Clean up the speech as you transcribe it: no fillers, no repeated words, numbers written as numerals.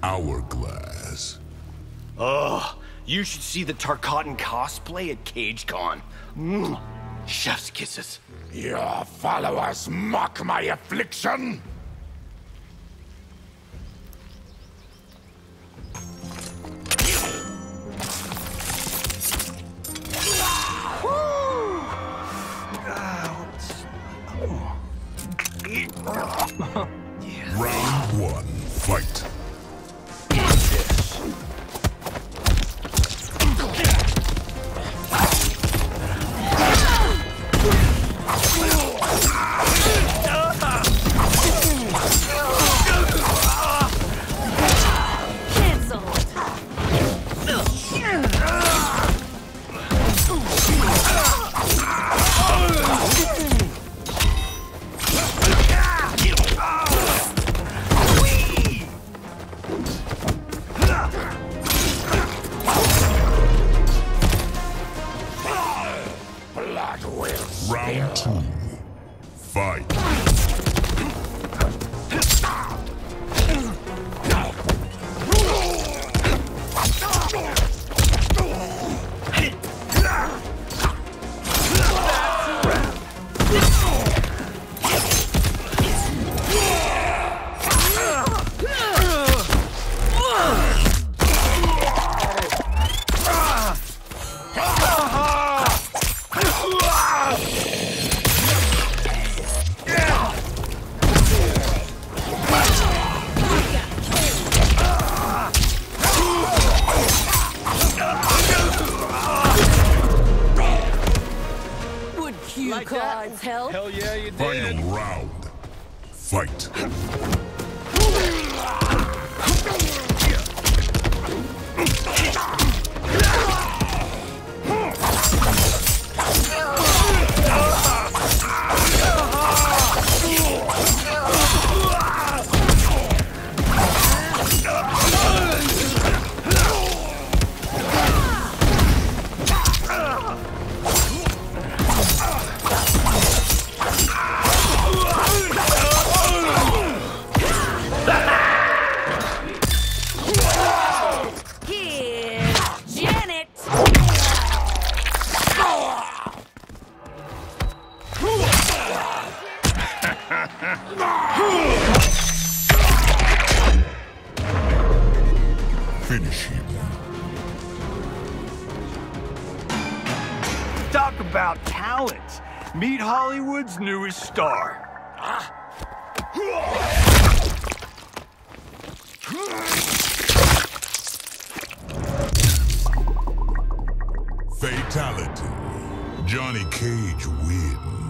Hourglass. Ugh, you should see the Tarkatan cosplay at CageCon. Chef's kisses. Your followers mock my affliction? Round one, fight. Round two, fight. Like cards, Hell yeah, you did. Final round, fight. Finish him. Talk about talent. Meet Hollywood's newest star. Fatality. Johnny Cage wins.